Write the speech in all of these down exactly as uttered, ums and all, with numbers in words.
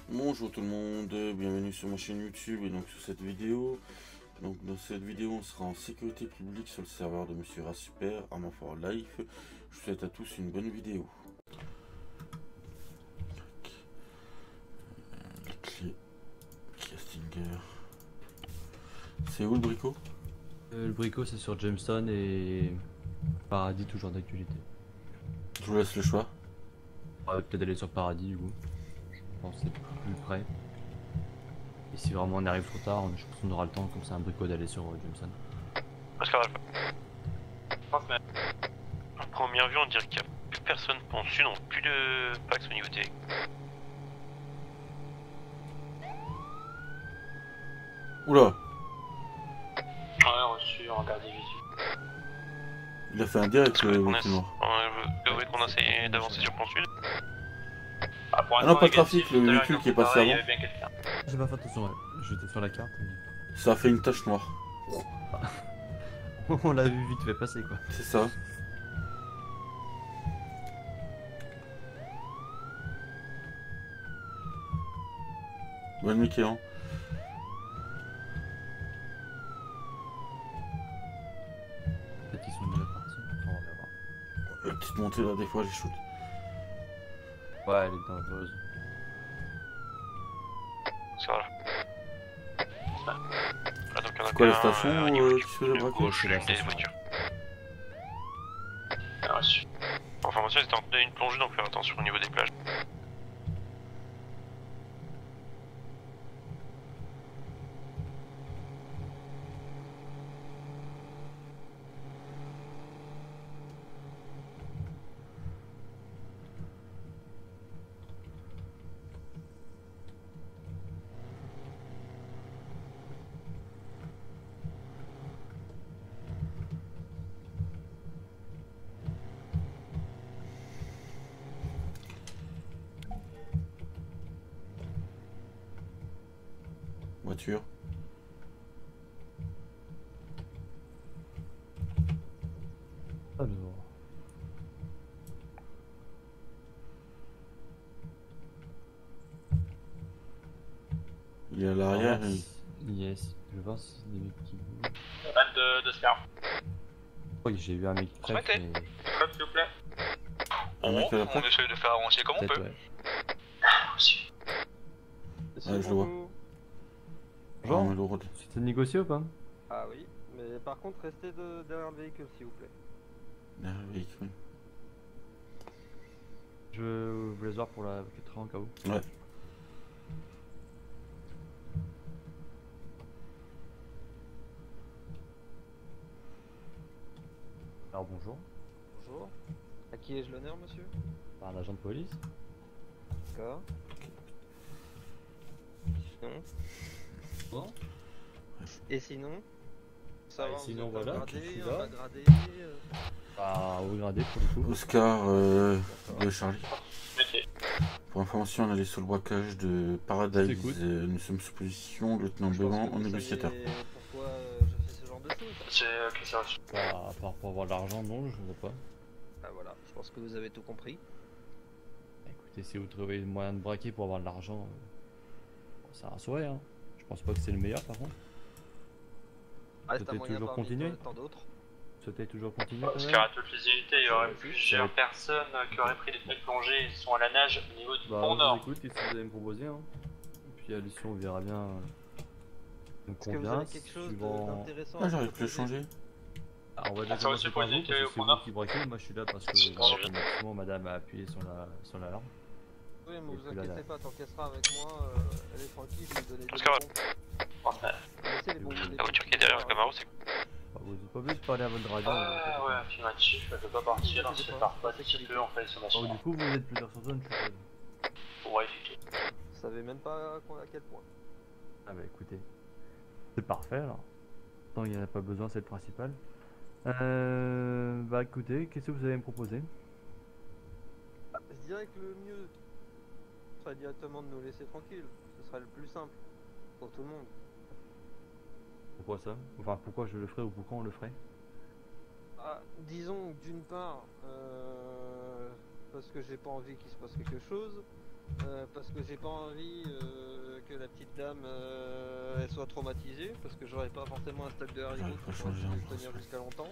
Bonjour tout le monde, bienvenue sur ma chaîne YouTube et donc sur cette vidéo. Donc dans cette vidéo on sera en sécurité publique sur le serveur de Monsieur Rasuper, Arma for Life. Je vous souhaite à tous une bonne vidéo. Les clés, Castinger. C'est où le bricot? euh, Le bricot c'est sur Jamestown et Paradis toujours d'actualité. Je vous laisse le choix. On va peut-être aller sur Paradis du coup. Je pense que c'est plus près. Et si vraiment on arrive trop tard, je pense qu'on aura le temps comme c'est un bricot d'aller sur euh, Jamestown. Oscar Alpha. En première vue on dirait qu'il n'y a plus personne pour dessus, donc plus de Pax au niveau T. Oula, Ouais, reçu en garde visu. il a fait un direct le bâtiment. Vous voulez qu'on essaye d'avancer sur Pont Sud? Ah, pour Ah non, pas de négatif, trafic, le tout à l'heure, véhicule ils ont qui est fait passé pareil, il y avant. avait bien quelqu'un. J'ai pas fait attention, ouais. J'étais sur la carte. Ça a fait une tache noire. Mais... on l'a vu vite fait passer quoi. C'est ça. Bonne nuit Kéan. Peut-être qu'ils sont déjà partis. Enfin, on va voir. La petite montée là, des fois, j'ai shoot. Ouais, elle est dangereuse. Oscar Alpha. Ah, donc il y en a C'est quoi la qu'un, station euh, au euh, niveau qui du se fait le de braquage? gauche, C'est la l'une des station, voitures. Ah, reçu. Pour information, ils étaient en train de une plongée, donc faire attention au niveau des plages. Voiture. Alors. Il est à l'arrière. Ah, et... yes, je vais voir si c'est des mecs qui bougent. Balle de, de Scar. Je crois que j'ai vu un mec qui Remettez. mais... Code, s'il vous plaît. Un mec à la On porte. essaye de faire avancer comme on Peut-être, peut. ouais. Reçu. Ouais, je le vois. Bonjour. Ah, mais le road. C'était négocié ou pas? Ah oui, mais par contre restez de, derrière le véhicule s'il vous plaît. Derrière le véhicule. Je voulais voir pour la quatre ans au cas où. Ouais. Alors bonjour, Bonjour. À qui ai-je l'honneur monsieur? par un agent de police. D'accord. Sinon. Bon. Et sinon? Ça Ah, va, et vous sinon, êtes voilà, un gradé, je suis un là. pas gradé, euh, Bah au gradé pour le coup. Oscar euh, D'accord. de Charlie. Mettez. Pour information, on est allé sur le braquage de Paradise. T'écoutes. Euh, nous sommes sous position, lieutenant je pense Blanc que en vous négociateur. savez pourquoi euh, je fais ce genre de choses. C'est euh, que c'est reçu. Bah, à part pour avoir de l'argent, non, je vois pas. Ah voilà, je pense que vous avez tout compris. Écoutez, si vous trouvez le moyen de braquer pour avoir de l'argent, euh, c'est un souhait, hein. Je pense pas que c'est le meilleur par contre. Reste un Peut-être moyen toujours parmi continuer tant tant d'autres. Souhaitez toujours continuer quand Parce même. qu'à toute visibilité, il y aurait Ouais. plusieurs personnes qui auraient pris des fenêtres plongées et sont à la nage au niveau du Bah, pont on vous nord. écoute, qu'est-ce que vous allez me proposer, hein. Et puis à l'issue, on verra bien. euh, me Est-ce que vous convient, avez quelque chose de- suivant... d'intéressant Ah, à j'arrive plus à proposer? changer. Ah, on va déjà Ça va aussi commencer par pour vous, les parce que au c'est pont vous nord. qui braquez, moi je suis là parce que C'est dans bon. le maximum, madame a appuyé sur la sur l'alarme. Oui, mais Et vous puis là, inquiétez là. pas, tant qu'elle sera avec moi, euh, elle est tranquille, je vais lui donner des Oscar, bonbons. Parfait. Laissez les bonbons des La voiture petits qui est derrière le pouvoirs, Camaro, c'est Bah, vous êtes pas obligé de parler à votre dragon. Ah ouais, affirmatif, elle peut pas partir, hein, c'est pas pas si peu en fait sur la Oh, du coup, vous êtes plusieurs sur zone, je suppose. Pour vérifier. Vous savez même pas à quoi- à quel point. Ah bah écoutez, c'est parfait alors. Tant qu'il n'y en a pas besoin, c'est le principal. Euh, bah écoutez, qu'est-ce que vous allez me proposer? Bah, je dirais que le mieux serait directement de nous laisser tranquilles. Ce serait le plus simple pour tout le monde. Pourquoi ça? Enfin, pourquoi je le ferais ou pourquoi on le ferait? Ah, disons que d'une part, euh, parce que j'ai pas envie qu'il se passe quelque chose, Euh, parce que j'ai pas envie euh, que la petite dame euh, elle soit traumatisée, parce que j'aurais pas forcément un stock de haricots J'arrive pas à qui pourrait changer un tenir peu. jusqu'à longtemps.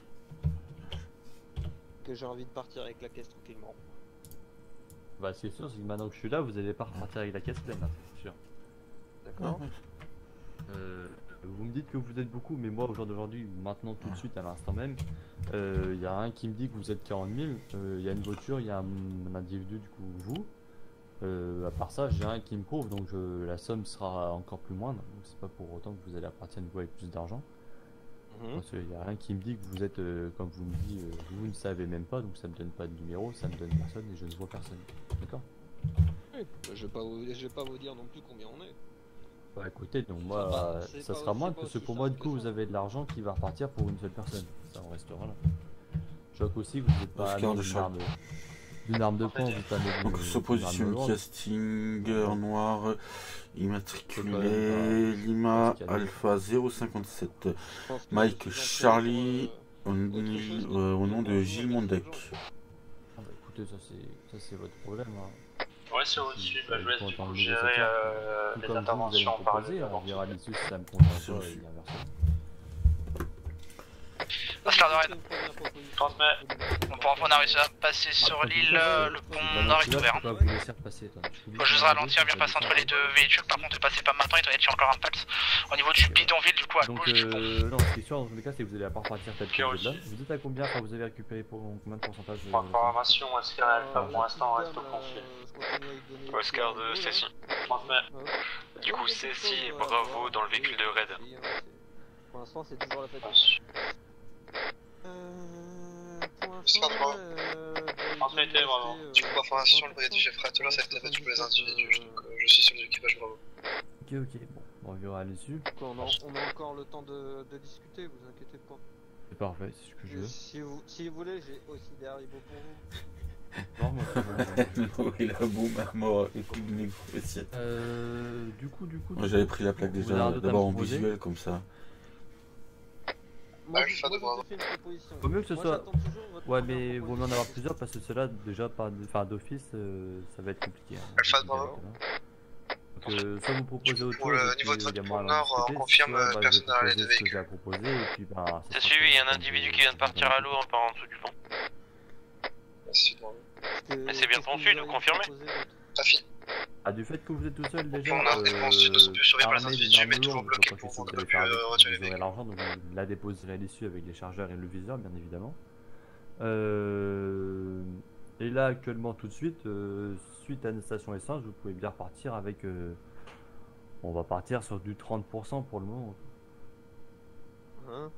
Que j'ai envie de partir avec la caisse tranquillement. Bah, ce qui est sûr, c'est que maintenant que je suis là, vous allez pas repartir avec la caisse pleine, hein, c'est sûr. D'accord. Euh, vous me dites que vous êtes beaucoup, mais moi, au jour d'aujourd'hui, maintenant, tout de suite, à l'instant même, il y a un qui me dit que vous êtes quarante mille, il y a une voiture, il y a un, un individu, du coup, vous. Euh, à part ça, j'ai un qui me prouve, donc je- la somme sera encore plus moindre. Donc c'est pas pour autant que vous allez repartir une fois avec plus d'argent. Mhm. Parce qu'il n'y a rien qui me dit que vous êtes, euh, comme vous me dites, euh, vous ne savez même pas, donc ça me donne pas de numéro, ça me donne personne et je ne vois personne. D'accord? Oui, bah, je vais pas vous, je vais pas vous dire non plus combien on est. Bah écoutez, donc moi, Enfin, bah, euh, c'est ça pas sera aussi- moindre c'est pas parce que aussi pour moi, du simple coup, que vous ça. avez de l'argent qui va repartir pour une seule personne. Ça en restera là. Je vois qu'aussi que vous n'êtes pas Oscar ami de d'une Charles. arme, d'une arme de poing, vous êtes ami Donc d'une se d'une positionne arme lourde. casting euh, en noir, C'est quand immatriculé même Lima pas- Alpha zéro cinquante-sept. Je pense que Mike je suis Charlie employé au, pour, euh, autre chose qui euh, au coûte nom de moins Gilles cher, Mondec. Ah bah écoutez, ça c'est ça c'est votre problème. Hein. Ouais, c'est Si au-dessus. vous Bah, avez je vais pas du en tant coup que gérer négociateur, euh, tout les comme vous, vous allez interventions me en parallèle proposer, on avant verra tout. l'issue si ça me convient C'est pas reçu. et inversement. Oscar de Rennes. Transmets. Bon, pour info, on a réussi à passer sur Après, l'île, du coup, euh, c'est- le pont Maintenant, nord je suis est là, ouvert. je peux pas vous laisser repasser. Attendez, je peux Faut juste ralentir, bien passer entre les deux véhicules. Par contre, ne passez pas maintenant, étant donné qu'il y a encore un pulse. Au niveau du bidonville, du coup, à Donc, gauche du pont. euh, non, ce qui est sûr dans tous les cas, c'est que vous allez pas repartir tel que Ok, vous êtes là. reçu. Vous êtes à combien? Enfin, vous avez récupéré pour combien de pourcentage de. Pour information, Oscar Euh, Alpha pour l'instant la reste au petite conflit. dame, euh, je continue à lui donner Oscar des de infos, là. Cécile. Transmets. Ouais. Du coup, Oui, Cécile quelque et chose, voilà, Bravo voilà. dans le véhicule de Oui, raid. oui, hein, c'est- Pour l'instant, c'est toujours la fête. Reçu. Euh, pour Oscar info, de euh, bah, il Transmettez, doit me vraiment. rester, euh, Du coup, pour information, le brigadier chef vingt pour cent. Ratela, ça a été fait pour les individus, soixante-dix-sept, donc euh, je suis sur l'équipage Bravo. Ok, ok, bon, bon, on verra là-dessus. euh, on, a, on a encore le temps de, de discuter, vous inquiétez pas. C'est parfait, c'est ce que je Et veux. si, vous, si vous voulez, j'ai aussi des haribots pour vous. Non, moi, c'est bon. Il a boum à mort avec une négociation. Euh, du coup, du coup. Moi du j'avais coup, pris la plaque vous avez déjà un doute à d'abord me en proposer visuel comme ça. Moi, Alpha je, moi, de je Bravo. vous ai fait une proposition. Vaut mieux que ce Moi, soit- j'attends toujours votre Ouais, première mais vaut mieux en proposition. avoir plusieurs parce que cela, déjà, par, enfin, d'office, euh, ça va être compliqué. Hein, Alpha avec Bravo. les directeurs, hein. Donc, euh, soit vous proposez autre Pour chose, le et niveau de puis votre il y a pôle moyen nord, d'en on discuter, confirme, soit, bah, je vais personne n'a les proposer deux ce que j'ai véhicules. à proposer, et puis bah, ça C'est sera suivi, il y a un comme individu vous- qui vient de partir à l'eau par en dessous du pont. Merci, Bravo. Parce que- Mais c'est bien qu'est-ce ton que sud, vous vous auriez confirmez proposé, votre- Trafic. Ah, du fait que vous êtes tout seul déjà, On a une réponse sud, on se peut surveiller par les armé individus, d'une arme mais toujours lourde, bloqué je vois pas pour ce qu'on que ne vous peut allez plus faire euh, avec, retirer les vous aurez véhicules. l'argent, donc vous la déposerez dessus avec les chargeurs et le viseur, bien évidemment. Euh, Et là, actuellement, tout de suite, euh, suite à une station essence, vous pouvez bien repartir avec... euh, On va partir sur du trente pour cent pour le moment. Hein?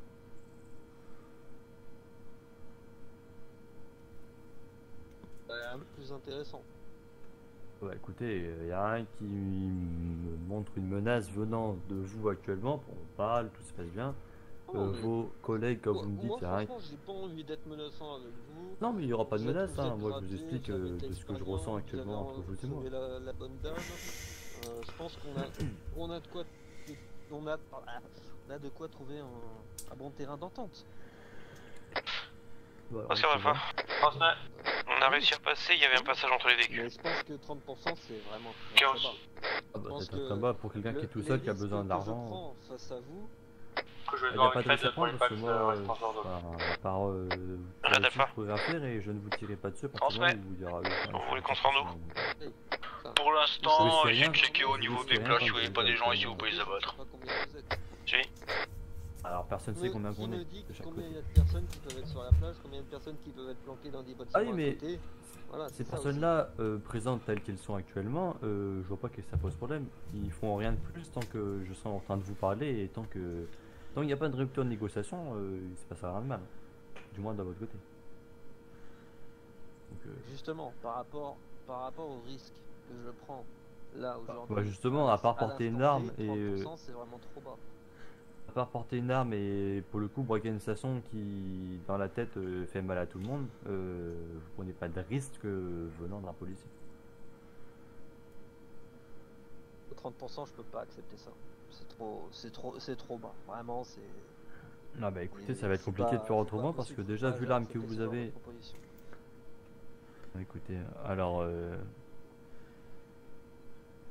Ça a l'air un peu plus intéressant. Ouais, écoutez, il y a un qui me montre une menace venant de vous actuellement. Bon, on parle, tout se passe bien. Oh, Euh, mais- vos collègues, comme Moi, vous me dites, moi, il y a un... franchement, j'ai pas envie d'être menaçant avec vous. Non, mais il n'y aura pas de Vous êtes- menace. vous Hein. êtes Moi, je vous gradé, explique vous avez euh, de de ce que je l'expérience, ressens actuellement vous avez entre vous et moi. sauvé la, la bonne dame. Euh, je pense qu'on a, on a de quoi, on a, on a de quoi trouver un, un bon terrain d'entente. Voilà, Oscar on Alpha, Transmets. on a réussi à passer, il y avait un passage entre les véhicules. Mais je pense que trente pour cent c'est vraiment très, Quinze. très bas. Ah bah, pense c'est que très bas pour quelqu'un qui est Le- tout les seul, qui a risques besoin que d'argent. je prends face à vous, Que je vais Il n'y voir a pas avec de risque à Fred pour prendre les parce que packs moi, de euh, responsable d'eau. enfin, à part euh, Là, vous d'accord. je pourrais rien faire et je ne vous tirerai pas dessus à partir du Transmets. moment où il y aura eu. Vous voulez qu'on se rende où? Pour Je l'instant, sais j'ai rien. checké au Je niveau sais des rien plages, quand si vous voyez vous pas des êtes gens ici, dans- vous pouvez les abattre. je sais pas combien vous êtes. Si. Alors personne sait Me- combien qui qu'on me est dit de chaque combien il y côté. a de personnes qui peuvent être sur la plage, combien de personnes qui peuvent être planquées dans des bâtiments Ah oui, à mais côté. Voilà, ces c'est ça aussi. personnes-là, euh, présentes telles qu'elles sont actuellement, euh, je vois pas que ça pose problème. Ils font rien de plus tant que je suis en train de vous parler et tant que tant qu'il n'y a pas de rupture de négociation, euh, il se passera rien de mal. Du moins de votre côté. Donc, euh, Justement, par rapport, par rapport au risque que je prends là aujourd'hui. bah justement, à part porter une l'instant arme T, et, euh, trente pour cent c'est vraiment trop bas. à part porter une arme et pour le coup braquer une station qui dans la tête euh, fait mal à tout le monde, euh, vous prenez pas de risque euh, venant d'un policier. trente pour cent je peux pas accepter ça. C'est trop, c'est trop, c'est trop bas. Vraiment, c'est. Non bah écoutez, et ça va être c'est compliqué pas- de faire c'est autrement pas parce que possible. déjà Faut vu pas l'arme que accepter vous ce genre de avez. proposition. Écoutez, alors euh,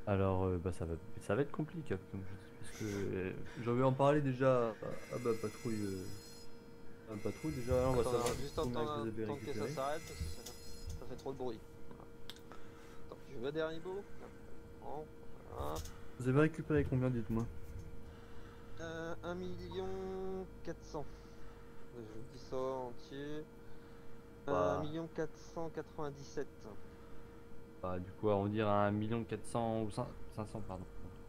Alors, euh, bah, ça va, ça va être compliqué, comme je dis, parce que euh, j'en vais en parler déjà à, à ma patrouille. Euh, à ma patrouille déjà, on va Attends, savoir juste combien attendre que vous avez attendre que ça récupéré. s'arrête parce que ça, ça fait trop de bruit. Voilà. Attends, tu veux derrière Ibo? Non. Voilà. Vous avez récupéré combien, dites-moi? Euh, un million quatre cents. Je vous dis ça entier. Bah. un million quatre cent quatre-vingt-dix-sept. Bah, du coup, on va dire un million quatre cents ou cinq cents, pardon.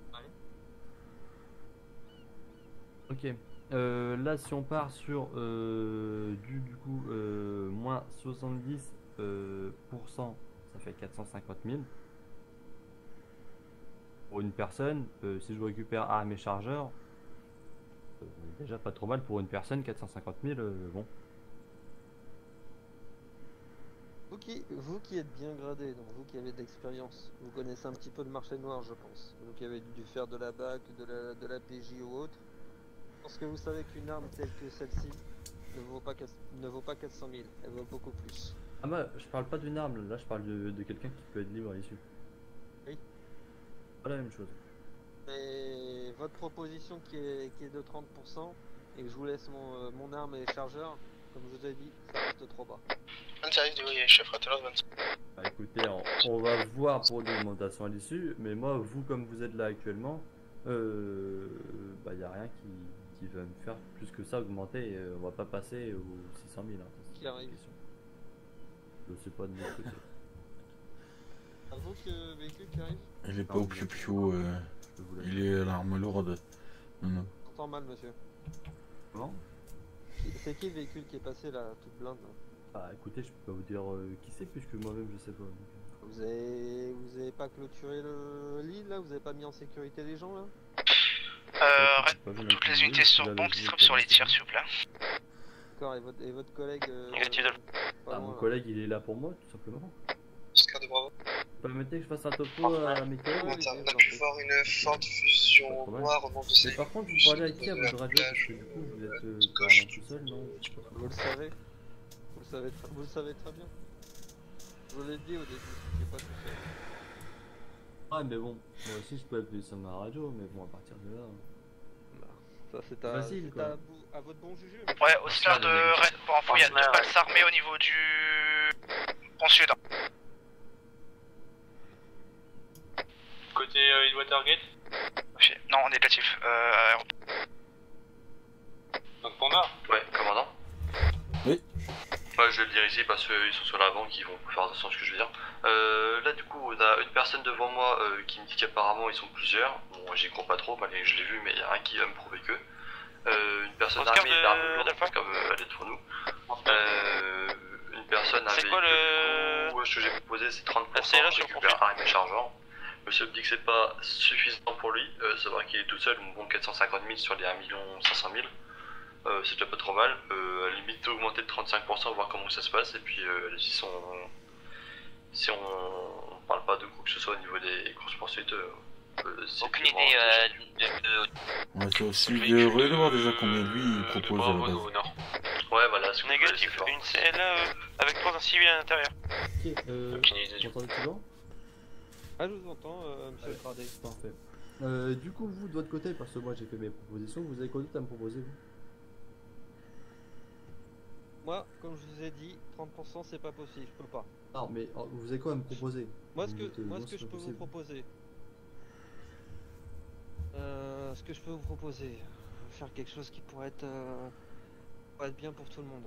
Ok. Euh, là, si on part sur euh, du, du coup euh, moins soixante-dix euh, pour cent, ça fait quatre cent cinquante mille. Pour une personne, euh, si je récupère armes et chargeurs, euh, déjà pas trop mal pour une personne, quatre cent cinquante mille, euh, bon. Vous qui, vous qui êtes bien gradé, donc vous qui avez de l'expérience, vous connaissez un petit peu le marché noir, je pense. Vous qui avez dû faire de la B A C, de la, de la P J ou autre. Je pense que vous savez qu'une arme telle que celle-ci ne vaut pas, ne vaut pas quatre cent mille, elle vaut beaucoup plus. Ah bah, je parle pas d'une arme, là je parle de, de quelqu'un qui peut être libre à l'issue. Oui. Pas la même chose. Et votre proposition qui est, qui est de trente pour cent, et que je vous laisse mon, euh, mon arme et chargeur, comme je vous ai dit, ça reste trop bas. vingt-cinq, oui, chef Ratelos, vingt-cinq. Bah écoutez, on, on va voir pour une augmentation à l'issue, mais moi, vous comme vous êtes là actuellement, euh, bah y a rien qui, qui va me faire plus que ça augmenter, euh, on va pas passer aux six cent mille. Hein, ça, Qui arrive. Je sais pas de mon côté. À vous que véhicule qui arrive? Il est pas Ah, au oui. piou-piou, euh, Je vous laisse. il est à l'arme lourde. Non, non. J'entends mal, monsieur. Comment? C'est qui le véhicule qui est passé là, toute blinde là? Bah écoutez, je peux pas vous dire euh, qui c'est, puisque moi-même je sais pas. donc. Vous avez, vous avez pas clôturé le l'île là? Vous avez pas mis en sécurité les gens là? Euh, J'ai pas vu toutes les l'incendie, unités je suis sur là, bon le qui se juge, trouvent sur les c'est tirs, bon. s'il vous plaît. D'accord, et votre, et votre collègue euh, Négatif de- pas Ah, loin, mon là. collègue il est là pour moi, tout simplement. Oscar de Bravo. Vous permettez que je fasse un topo à mes collègues? Oui, On a oui, on a j'en pu prie. voir une forte Pas fusion trop mal. noire au nom de Mais ces. par contre, vous parlez à qui à votre radio? Parce que du coup, vous êtes euh, carrément tout seul, non? Je sais pas trop. Vous le savez, vous le savez, tr- vous le savez très bien. Je vous l'ai dit au début, j'ai pas tout fait. Ah, mais bon, moi aussi je peux appuyer sur ma radio, mais bon, à partir de là. Ça c'est à, Facile, c'est quoi. à, vous- à votre bon jugé. Ouais, Oscar de Red, pour info, il y a deux balles armées au niveau du pont sud. Côté euh, Hill Watergate, Ok, non, négatif. Euh, donc pour Nord. Ouais, commandant. Oui. Ouais, je vais le dire ici parce qu'ils sont sur la banque, ils vont faire attention à ce que je veux dire. Euh, là, du coup, on a une personne devant moi euh, qui me dit qu'apparemment ils sont plusieurs. Bon, j'y crois pas trop, malgré que je l'ai vu, mais il y a un qui va me prouver que. Euh, une personne Oscar armée de- d'armes lourdes, d'Alpha. comme euh, elle est devant nous. Euh, une personne C'est avec. quoi le- Du coup, ce que j'ai proposé, c'est trente pour La cent. C L H Je sur récupère profil. armes et chargeurs. Monsieur me dit que c'est pas suffisant pour lui, euh, savoir qu'il est tout seul, bon quatre cent cinquante mille sur les un million cinq cent mille, euh, c'est déjà pas trop mal, euh, à la limite augmenter de trente-cinq pour cent, voir comment ça se passe, et puis euh, si on, si on, on parle pas de quoi que ce soit au niveau des courses poursuites, euh, euh, c'est Aucune vraiment- idée euh, de, de, Ouais, c'est aussi le de véhicule voyez voir de- déjà combien lui il de propose à la Bravo base. au nord. Ouais, voilà, si vous voulez, Négatif, c'est fort. une C L euh, avec trois civils à l'intérieur. Ok, euh. Aucune idée. Vous m'entendez toujours? Ah, je vous entends, euh, monsieur Ouais. le Gradé. Parfait. Euh, du coup, vous de votre côté, parce que moi j'ai fait mes propositions, vous avez quoi d'autre à me proposer vous? Moi, comme je vous ai dit, trente pour cent c'est pas possible, je peux pas. Non, mais oh, vous avez quoi à me proposer? Moi, ce Vous que, dites, euh, moi, non, ce que c'est je pas peux vous possible. proposer, euh, ce que je peux vous proposer, faire quelque chose qui pourrait être, euh, pourrait être bien pour tout le monde.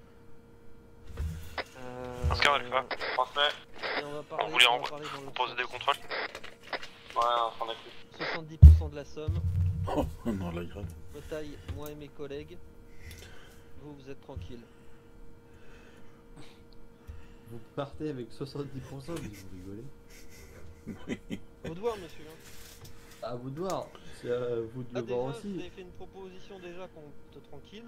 Euh, Oscar Alpha. Transmet. et on va parler, On voulait on en va parler dans l'autre proposer des sens. contrôles. Ouais, on s'en a cru. soixante-dix pour cent de la somme, Oh, non, la grave. me taille moi et mes collègues. Vous, vous êtes tranquille. Vous partez avec soixante-dix pour cent, mais vous rigolez. Oui. Vous de voir, monsieur. Hein. À vous de voir, c'est à vous de Ah, le déjà, voir vous aussi. avez fait une proposition déjà qu'on te tranquille.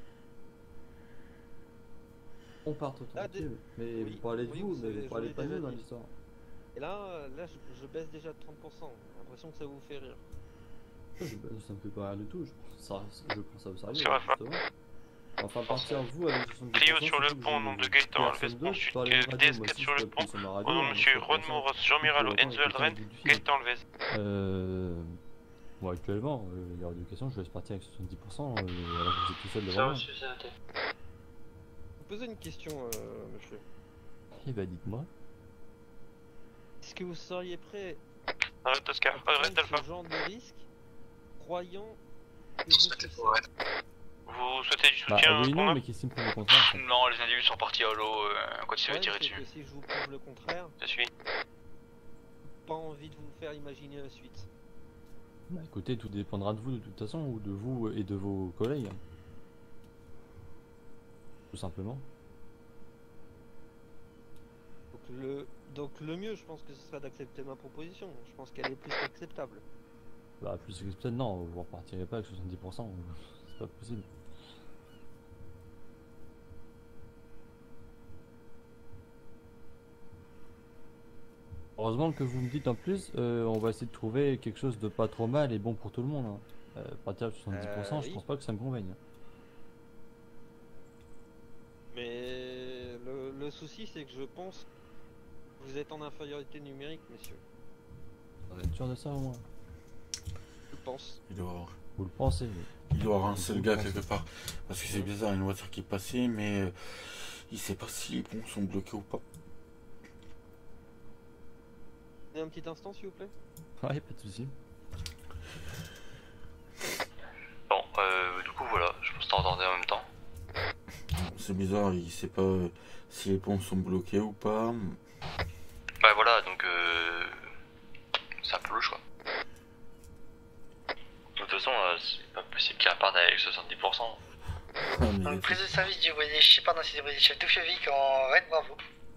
On part tout Ah, tranquille, mais oui, vous parlez de oui, vous, vous mais savez, vous je parlez l'ai pas de déjà nous dans dit. l'histoire. Et là, euh, là, je, je baisse déjà de trente pour cent. J'ai l'impression que ça vous fait rire. Ça, je- ça me fait pas rire du tout, je, prends ça, je prends ça au sérieux, Sur Alpha. justement. Enfin, partir vous avec soixante-dix pour cent. Clio sur le surtout que pont, je- nom de Gaëtan Alves, personne d'autre, ensuite par les radios, D S moi quatre aussi, sur je le peux pont, appuyer sur ma radio, au nom de hein, monsieur donc, Ron comme ça, Moros, Jean Miralo, autant Enzo écouter Aldren, le bout du fil. Gaëtan Alves. Euh. Bon, actuellement, euh, il y a hors de question, je laisse partir avec soixante-dix pour cent, euh, alors que vous êtes tout seul Ça devant moi. aussi, c'est noté. Je vous poser une question, euh, monsieur. Eh bah, dites-moi. Est-ce que vous seriez prêt Arrête Oscar, à arrête prendre Alpha. ce genre de risque, croyant que vous C'était succèdez? pour Vous souhaitez du Bah, soutien oui, pour non, moi? mais qu'est-ce qui me prouve le contraire en fait. Non, les individus sont partis à l'eau euh, quand ils se Le fait tirer problème, c'est dessus. que si je vous prouve le contraire, Je suis. pas envie de vous faire imaginer la suite. Bah, écoutez, tout dépendra de vous de toute façon, ou de vous et de vos collègues. Tout simplement. Donc le, donc le mieux, je pense que ce serait d'accepter ma proposition. Je pense qu'elle est plus acceptable. Bah, plus que peut-être non, vous repartirez pas avec soixante-dix pour cent, c'est pas possible. Heureusement que vous me dites en plus, euh, on va essayer de trouver quelque chose de pas trop mal et bon pour tout le monde. Hein. Euh, partir à soixante-dix pour cent, Euh, je oui. pense pas que ça me convienne. Mais le, le souci, c'est que je pense que vous êtes en infériorité numérique, messieurs. Vous êtes sûr de ça au moins? Je pense. Il doit y avoir, Vous le pensez? mais- il doit y avoir un seul Vous gars pensez. quelque part. Parce que c'est bizarre, une voiture qui est passée, mais euh, il sait pas si les ponts sont bloqués ou pas. Un petit instant, s'il vous plaît. Ouais, pas de soucis. Bon, euh, du coup, voilà, je pense que t'entendais en même temps. C'est bizarre, il sait pas euh, si les ponts sont bloqués ou pas. Bah voilà, donc euh, c'est un peu louche quoi. De toute façon, euh, c'est pas possible qu'il reparte avec soixante-dix pour cent. Ah, mais Donc, prise de service du brigadier, je sais pas, non, c'est du brigadier chef Doufiovic en Red Bravo.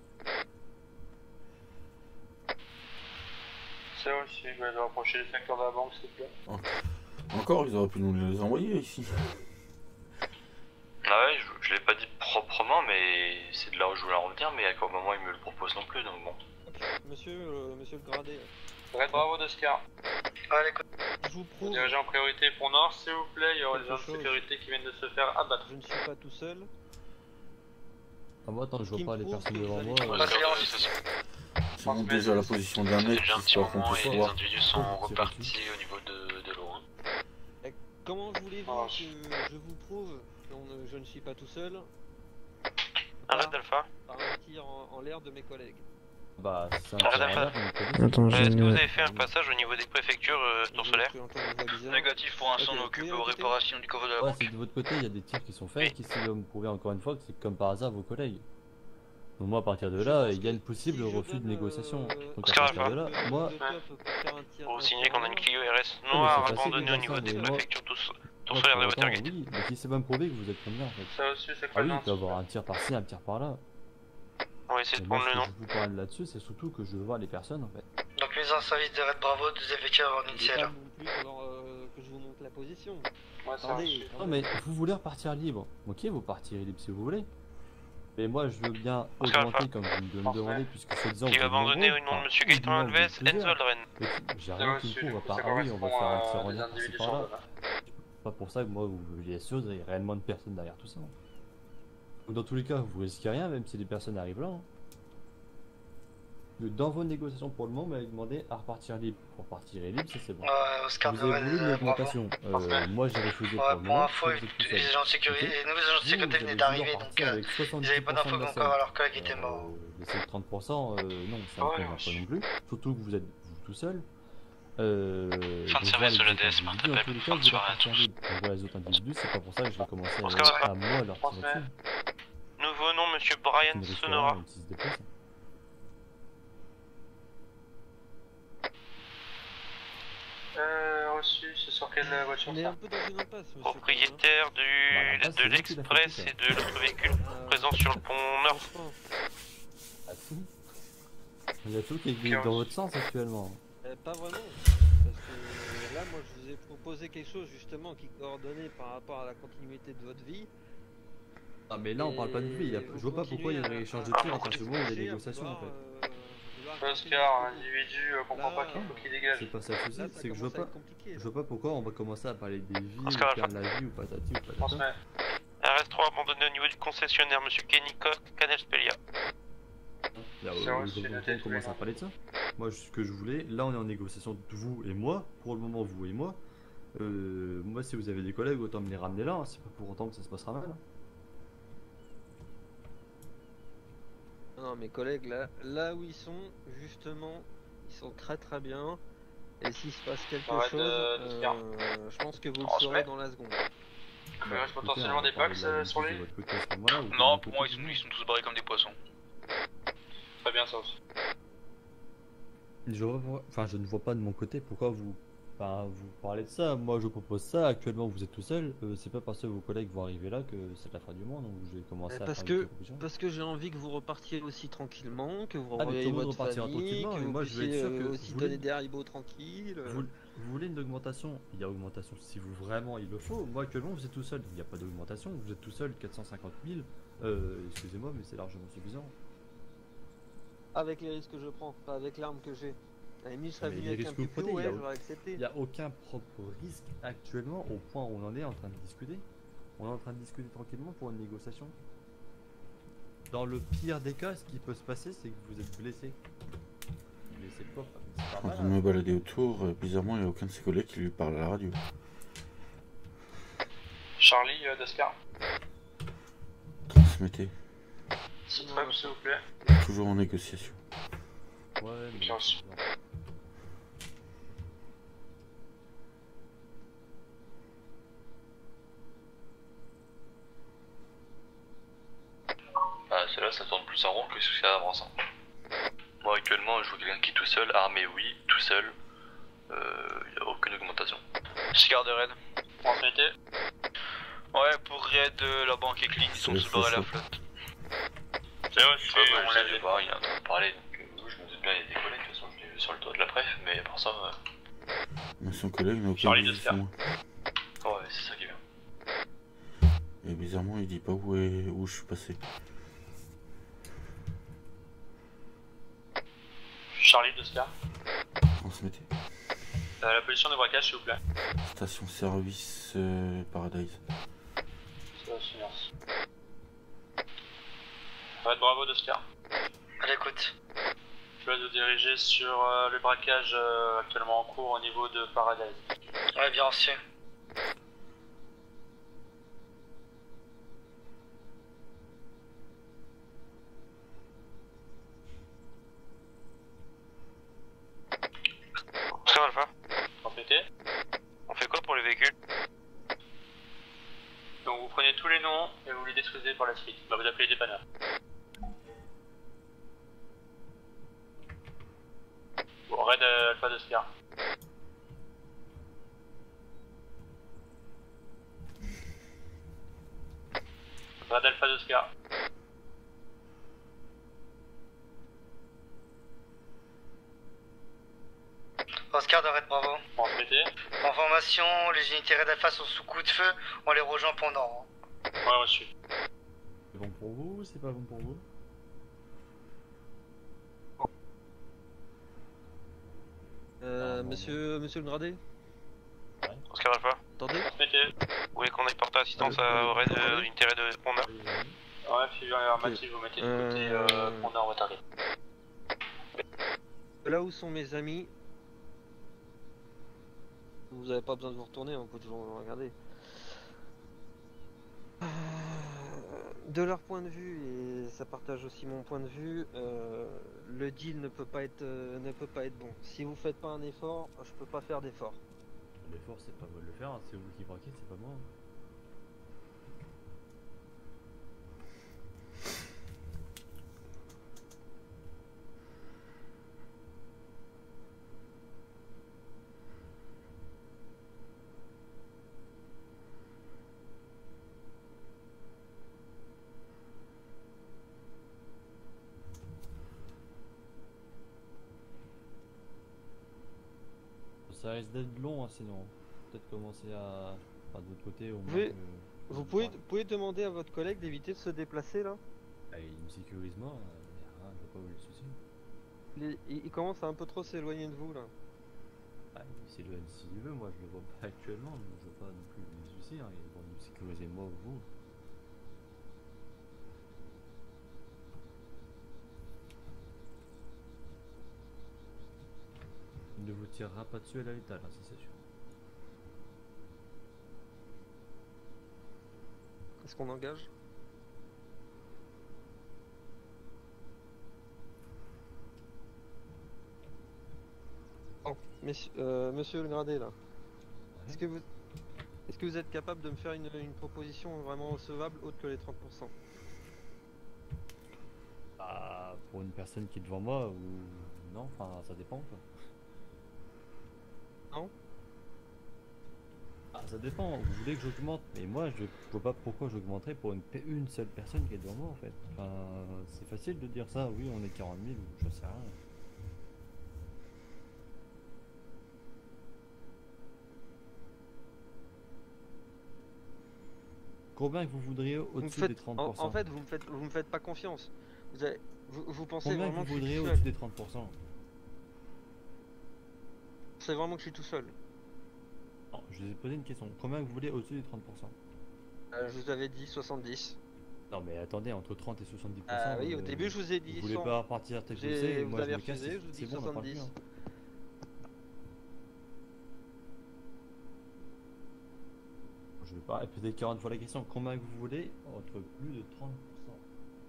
Ça aussi, je vais rapprocher les facteurs de la banque, s'il te plaît. encore, ils auraient pu nous les envoyer ici. Ah ouais, je, je l'ai pas dit proprement, mais c'est de là où je voulais en revenir, mais à quel moment il me le propose non plus, donc bon. Monsieur, euh, monsieur le gradé, Red Bravo d'Oscar. Allez, écoute. je vous Vous prouve, dirigez en priorité pour Nord, s'il vous plaît. Il y aura des Quelque agents de chose. sécurité qui viennent de se faire abattre. je ne suis pas tout seul. Ah, moi, attends, je Qui vois pas me les prouve personnes que devant vous moi. allez- euh, Bah, c'est en Si on monte déjà à la position d'un mec, Déjà un petit j'espère qu'on moment peut et se les voir. individus sont Oh, c'est repartis au niveau de, de l'eau. Hein. Comment voulez-vous Ah, que je vous prouve que on ne- je ne suis pas tout seul Arrête Alpha. par un tir en, en l'air de mes collègues? Bah, c'est un Arrête, tir en arrête. l'air, on connaît, c'est- Attends, Euh, Est-ce que vous j'ai avez fait un passage au niveau des préfectures euh, tour solaire? J'ai entendu une voix bizarre. Négatif, pour l'instant, Ok, on occupe oui, aux écoutez. réparations du coffre de la Ouais, banque. c'est de votre côté, il y a des tirs qui sont faits, Oui. qui essaient de me prouver encore une fois que c'est comme par hasard vos collègues. Donc moi, à partir de Je là, pense il y a que une possible si je refus de donne, négociation. euh, Donc à Oscar partir de le- là, le moi, top pour faire un tir- Vous un signez tir qu'on a en une l'air. Clio R S mais noire c'est facile abandonnée de au dire niveau ça, des mais moi- préfectures tour tour moi, solaire de pour autant, Watergate. oui, mais qui sait pas me prouver que vous êtes combien en fait. Ça aussi, c'est Ah quoi oui, le il nom, peut y avoir un tir par-ci, un tir par-là. On va essayer Mais de moi, prendre ce le que nom. je vous parle là-dessus, c'est surtout que je veux voir les personnes en fait. Donc, mise en service de Red Bravo, deux effectifs en Il est initial. pas non plus alors, euh, que je vous montre la position. Ouais, ça Attendez, aussi. Non, mais vous voulez repartir libre. Ok, vous partirez libre si vous voulez. Mais moi, je veux bien Oscar augmenter Alpha. comme vous me Parfait. demandez, puisque ce disant. Qui va abandonner au nom de monsieur Gaëtan Alves, Enzo Aldren. J'ai Ça rien qui aussi, me du prouve, coup, à ça part, ah oui, on va correspond faire un tir à en des l'air par-ci individus sur par-là. zone. Pas pour ça que moi, vous voulez sûr, il y a réellement de personnes derrière tout ça. Donc, dans tous les cas, vous risquez rien, même si des personnes arrivent là. hein. Donc, dans vos négociations pour le moment, vous m'avez demandé à repartir libre. Pour partir libre, ça c'est bon. Ouais, Oscar Vous de avez Red voulu une Bravo. augmentation. Euh, Parfait. moi, j'ai refusé pour Ouais, le pour moment. info, vous êtes tout les seul. agents de sécurité, Ok. les nouveaux agents de Vous, sécurité vous venaient avez d'arriver, voulu donc repartir euh, avec ils soixante-dix avaient pas pour cent d'infos de la comme quoi somme. leur collègue était mort. Euh, laisser le trente pour cent, euh, non, ça Ah ne ouais, convient pas aussi. non plus. Surtout que vous êtes vous tout seul. Euh, Fin de donc service voilà, de les l'A autres D S, individus, Marthe en tous les Appel. cas, Fin de vous soirée à partir tous. libre. Donc voilà les autres individus, c'est pas pour ça que je vais commencer à, Oscar Alpha. à moi leur tirer Transmet. dessus. Nouveau nom, monsieur Ils Brian ne risquent rien, Sonora. même s'ils se déplacent. Euh, reçu, c'est sur quelle voiture On est ça? un peu dans une impasse, monsieur. Propriétaire du, Bah, là, de c'est vous qui l'a l'Express fait, et de l'autre véhicule Euh, présent sur le pont Nord. franchement, Ah si. Il y a tout qui est Ok, dans on- votre sens actuellement. euh, pas vraiment. Parce que là, moi, je vous ai proposé quelque chose justement qui coordonnait par rapport à la continuité de votre vie. Ah mais là on parle pas de vie, il y a- Et je vois pas pourquoi il y a un échange de Ah, tir à partir du moment où il y a des chercher à négociations en vouloir, fait. euh, vouloir Oscar, un continuer individu euh, comprend Là, pas qu'il faut qu'il dégage. C'est pas ça le souci, Là, ça c'est que je vois commence à pas. être compliqué, Je là. vois pas pourquoi on va commencer à parler des vies, ou Oscar perdre la vie ou patati ou patata. Transmet. R S trois abandonné au niveau du concessionnaire, monsieur Kenny Cock, Canel Spelia. Là, C'est euh, reçu, donc, noté on tous commence les à parler de ça. Moi, ce que je voulais, là, on est en négociation, vous et moi. Pour le moment, vous et moi. Euh, moi, si vous avez des collègues, autant me les ramener là. Hein. C'est pas pour autant que ça se passera mal. Hein. Non, mes collègues, là, là où ils sont, justement, ils sont très très bien. Et s'il se passe quelque Arrête chose, de- de se faire. euh, je pense que vous le On se saurez met. dans la seconde. Il Bah, reste écoutez, potentiellement on va des parler packs de la euh, même sur chose les. de votre côté à ce moment-là, ou de Non, mon pour côté, moi, ils tout sont, le ils monde. sont tous barrés comme des poissons. Très bien ça aussi. Je, vois- enfin, je ne vois pas de mon côté pourquoi vous, enfin, vous parlez de ça. Moi, je propose ça. Actuellement, vous êtes tout seul. Euh, c'est pas parce que vos collègues vont arriver là que c'est la fin du monde. Donc, je vais commencer à Parce faire que- des propositions. Parce que j'ai envie que vous repartiez aussi tranquillement, que vous Ah, mais revoyiez tout le monde votre repartira famille, tranquillement, que mais vous moi, je vais être puissiez sûr euh, que aussi vous donner voulez- des haribots tranquilles. euh. Vous, vous voulez une augmentation? Il y a augmentation si vous vraiment il le faut. Moi, actuellement, vous êtes tout seul. Il n'y a pas d'augmentation. Vous êtes tout seul, quatre cent cinquante mille. Euh, excusez-moi, mais c'est largement suffisant. Avec les risques que je prends, pas avec l'arme que j'ai. À la limite, je serais Mais venu les avec un risques que vous pipeau, prenez, il y ouais, a- j'aurais accepté. Il n'y a aucun propre risque actuellement au point où on en est en train de discuter. On est en train de discuter tranquillement pour une négociation. Dans le pire des cas, ce qui peut se passer, c'est que vous êtes blessé. Blessé de quoi? C'est Je pas suis en mal, train de hein. me balader autour, euh, bizarrement il n'y a aucun de ses collègues qui lui parle à la radio. Charlie euh, d'Ascar. Transmettez, C'est prêt, s'il vous plaît. toujours en négociation. Ouais, mais Bien sûr. non. Ah, celle-là, ça tourne plus en rond que ce que ça avance. Hein. Moi, actuellement, je vois quelqu'un qui est tout seul, armé, oui, tout seul. Il n'y a aucune augmentation. Je garde raid. Transmettez. Ouais, pour raid, euh, la banque est clean, ils sont C'est tous barrés à la chaud. flotte. C'est reçu, Ouais, moi, on je l'a sais vu. voir, il est en train de parler, donc euh, oui, je me doute bien, il y a des collègues, de toute façon, je l'ai vu sur le toit de la préf, mais pour ça, euh, Mais son collègue n'a aucun Charlie visite sur Descar. moi. ouais, c'est ça qui est bien. Et bizarrement il dit pas où, est... où je suis passé. Charlie d'Ascar. Transmettez. Euh, la position de braquage, s'il vous plaît. Station service euh, Paradise. C'est reçu, merci. Red Bravo d'Ascar. À l'écoute. Je vais vous diriger sur euh, le braquage euh, actuellement en cours au niveau de Paradise. Ouais, bien reçu. Oscar Alpha, Transmettez. on fait quoi pour les véhicules? Donc vous prenez tous les noms et vous les détruisez par la suite. Bah, vous appelez les dépanneurs. Bon, Red euh, Alpha d'Oscar. Red Alpha d'Oscar. Oscar de Red Bravo. Transmettez. Information, les unités Red Alpha sont sous coup de feu, on les rejoint pendant. Ouais, reçu. C'est bon pour vous ou c'est pas bon pour vous? Euh, Ah, non, monsieur, monsieur le gradé, Oscar Alpha, attendez. Transmettez. vous voulez qu'on aille porter assistance Euh, à, au raid euh, de l'unité raid de Pont-Neuf? Ouais, figure affirmative, vous mettez du côté Euh, euh, qu'on est en retardé. Là où sont mes amis, vous avez pas besoin de vous retourner, on peut toujours regarder. Euh, De leur point de vue, et ça partage aussi mon point de vue, euh, le deal ne peut pas être euh, ne peut pas être bon. Si vous faites pas un effort, je peux pas faire d'effort. L'effort, c'est pas moi de le faire, hein. C'est vous qui braquez, c'est pas moi. Ça risque d'être long, hein, sinon. Peut-être commencer à. Enfin, de l'autre côté, au moins. pouvez- que- Vous pouvez, vous pouvez demander à votre collègue d'éviter de se déplacer là. Ah, il me sécurise moi, euh, je vois pas où est le souci. Il, est- il- il commence à un peu trop s'éloigner de vous là. Ah, il s'éloigne s'il veut, moi je le vois pas actuellement, donc je vois pas non plus les soucis, hein. Ils vont nous sécuriser moi ou vous. tirera pas dessus à la létale, hein, ça c'est sûr. Est-ce qu'on engage? Oh, messieurs, euh, monsieur le gradé là. Est-ce que vous est-ce que vous êtes capable de me faire une, une proposition vraiment recevable autre que les trente pour cent? Ah, pour une personne qui est devant moi ou non, enfin ça dépend quoi. Non? Ah, ça dépend, vous voulez que j'augmente, mais moi je vois pas pourquoi j'augmenterais pour une, une seule personne qui est devant moi en fait. Enfin, c'est facile de dire ça, oui on est quarante mille ou je sais rien. Combien que vous voudriez Vous me au-dessus faites- des trente en, pour cent? en fait, vous me faites, vous me faites pas confiance. Vous, avez- vous, vous pensez Combien que vraiment vous que je suis voudriez tout au-dessus seul. des trente pour cent? C'est vraiment que je suis tout seul. Non, je vous ai posé une question. Combien que vous voulez au-dessus des trente pour cent? Euh, je vous avais dit soixante-dix. Non mais attendez, entre trente et soixante-dix pour cent. Ah oui, au euh, début je vous ai dit Vous voulez cent. pas repartir tel que J'ai- c'est, vous moi je avez me casse, refusé, je vous c'est dis bon, on en parle plus, soixante-dix. hein. Je vais pas répéter quarante fois la question. Combien que vous voulez entre plus de trente pour cent?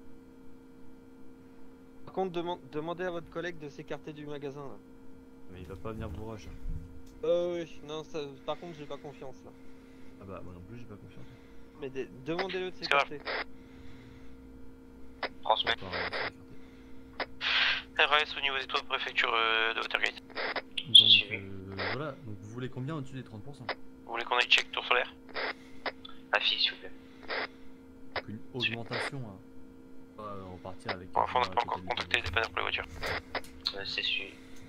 Par contre, deman- demandez à votre collègue de s'écarter du magasin là. Mais il va pas venir vous rush. Euh oui, non, ça, par contre j'ai pas confiance là. Ah bah moi non plus j'ai pas confiance. Mais de- demandez-le de C'est grave. s'écarter. Transmets. Pas, euh, s'écarter. R S au niveau des toits de préfecture euh, de Watergate. Donc euh, voilà, donc vous voulez combien au-dessus des trente pour cent? Vous voulez qu'on aille check tour solaire? Affiche, s'il vous plaît. Donc une augmentation, hein. Pas repartir avec... Bon, enfin, on n'a quasiment pas la encore totalité. contacté les dépanneurs pour les voitures. Euh, c'est celui.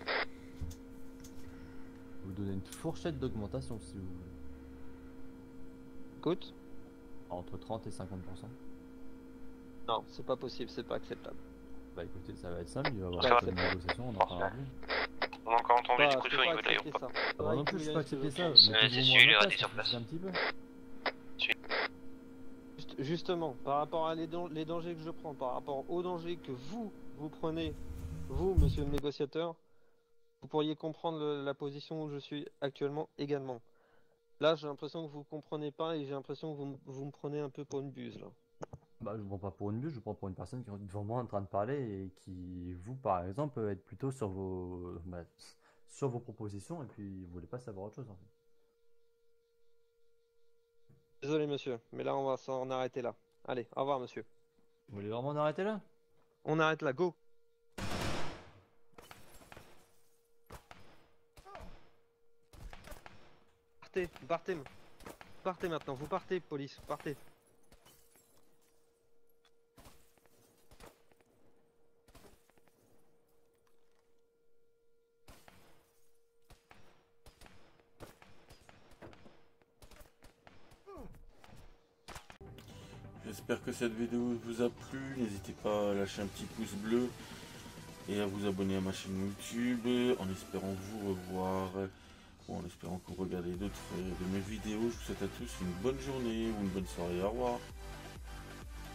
Vous donnez une fourchette d'augmentation si vous voulez. Écoute, Entre trente et cinquante pour cent. non, c'est pas possible, c'est pas acceptable. Bah écoutez, ça va être simple, il va y avoir Ça va. un peu de négociation, on en parlera plus. On a encore entendu Bah, des je coups de peux feu au pas niveau de accepter l'aéroport. ça. Ah bah non plus, je peux pas accepter ça. C'est- mettez-vous c'est au celui, moins il à est ma radis place, sur place. un petit peu. Juste- justement, par rapport à les, dan- les dangers que je prends, par rapport aux dangers que vous, vous prenez, vous, monsieur le négociateur, vous pourriez comprendre le- la position où je suis actuellement également. Là, j'ai l'impression que vous comprenez pas et j'ai l'impression que vous, m- vous me prenez un peu pour une buse là. Bah je ne prends pas pour une buse, je prends pour une personne qui est devant moi en train de parler et qui, vous par exemple, peut être plutôt sur vos, bah, sur vos propositions et puis vous voulez pas savoir autre chose en fait. Désolé monsieur, mais là on va s'en arrêter là. Allez, au revoir monsieur. Vous voulez vraiment en arrêter là? On arrête là, go. Partez, partez, partez maintenant, vous partez police, partez. J'espère que cette vidéo vous a plu. N'hésitez pas à lâcher un petit pouce bleu et à vous abonner à ma chaîne YouTube en espérant vous revoir ou en espérant que vous regardez d'autres de mes vidéos. Je vous souhaite à tous une bonne journée ou une bonne soirée. Au revoir.